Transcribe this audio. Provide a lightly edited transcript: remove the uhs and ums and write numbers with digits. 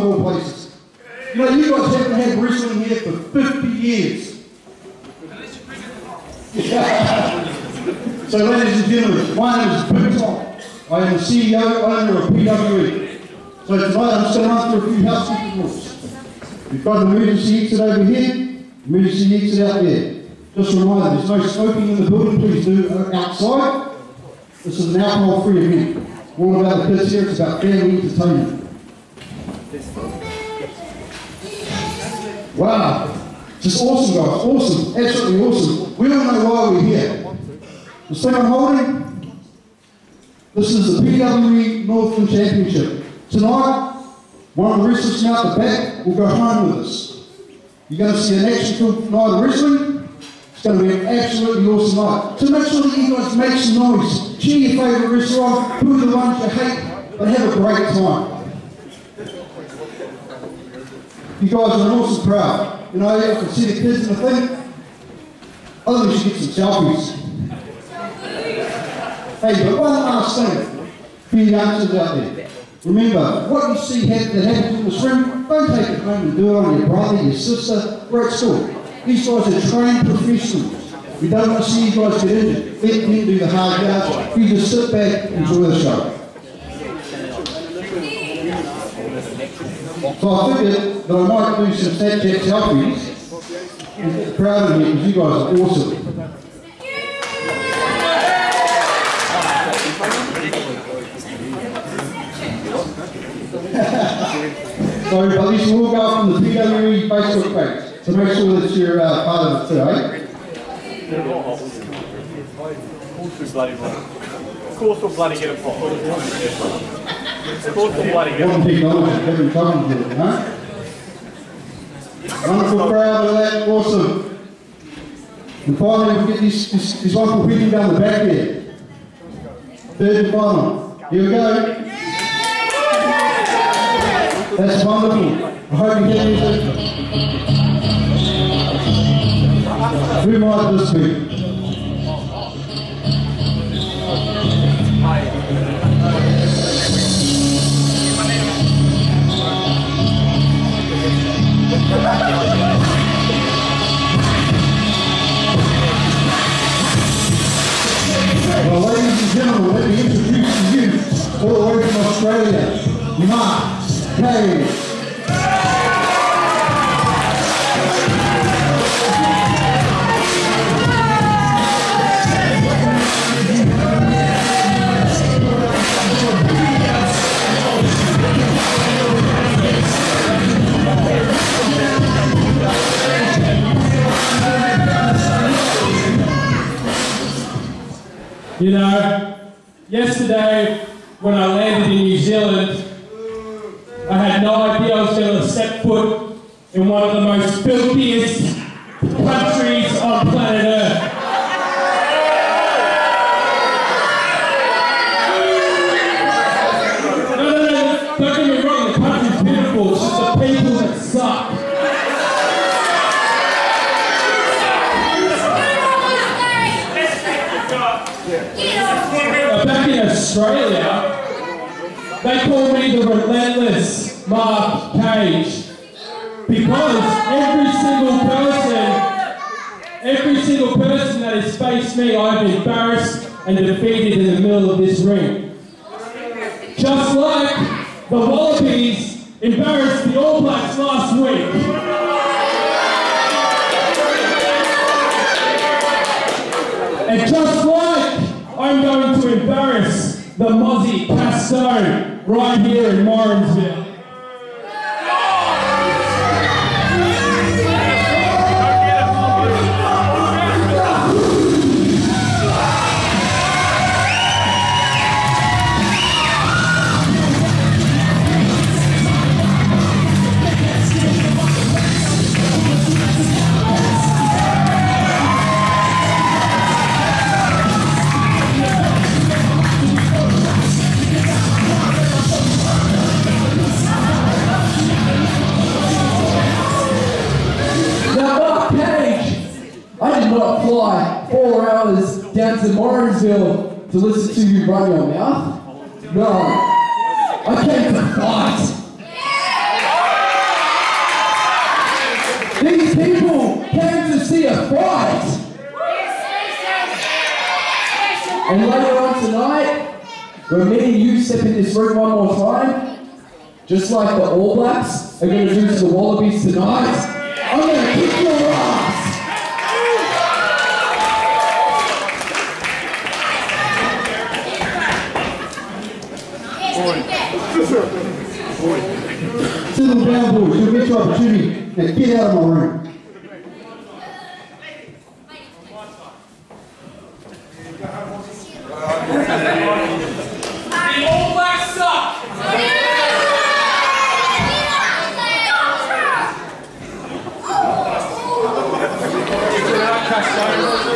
of all places. You know, you guys haven't had wrestling here for 50 years. So ladies and gentlemen, my name is Big Tom. I am the CEO, owner of PWE. So tonight I'm just going to run through a few housekeeping rules. We've got an emergency exit over here, emergency exit out there. Just a reminder, there's no smoking in the building, please do outside. This is an alcohol-free event. All about the kids here, it's about family entertainment. Wow, just awesome guys, awesome, absolutely awesome. We all know why we're here. The thing I'm holding, this is the PWE Northland Championship. Tonight, one of the wrestlers from out the back will go home with us. You're going to see an action-filled night of wrestling. It's going to be an absolutely awesome night. So make sure that you guys make some noise. Cheer your favourite wrestler on, who are the ones you hate, and have a great time. You guys are an awesome crowd. You know, I can see the kids in the thing. I think we should get some selfies. Hey, but one last thing for you youngsters out there. Remember, what you see that happens in this room, don't take it home and do it on your brother, your sister, or at school. These guys are trained professionals. We don't want to see you guys get injured. Let them do the hard yards. You just sit back and enjoy the show. So I figured that I might do some Snapchat selfies and get proud of you because you guys are awesome. So at least we'll go up on the PWE Facebook page. So make sure that you're part of it today. Of course we'll bloody get a pot. Of course we'll bloody get a pot. Wonderful crowd of that, awesome. And finally we'll get this wonderful people down the back there. Third and final. Here we go. That's wonderful. I hope you get anything. Who might this be? Well, ladies and gentlemen, let me introduce to you, all the way from Australia, Mark Cage. You know, yesterday when I landed in New Zealand, I had no idea I was going to step foot in one of the most filthiest countries on planet Earth. No, don't get me wrong, the country's beautiful, it's just the people that suck. Back in Australia, they call me the relentless Mark Cage because every single person that has faced me, I've embarrassed and defeated in the middle of this ring. Just like the Wallabies embarrassed the All Blacks last week. And just like I'm going to embarrass the Mozzie Castone right here in Morrinsville. Fly 4 hours down to Morrinsville to listen to you run your mouth? No. I came to fight. And later on tonight, when me and you step in this ring one more time, just like the All Blacks are going to do to the Wallabies tonight, I'm going to kick your ass! Settle down, boys. You'll get your opportunity. Now get out of my room. The All Blacks suck! Castro.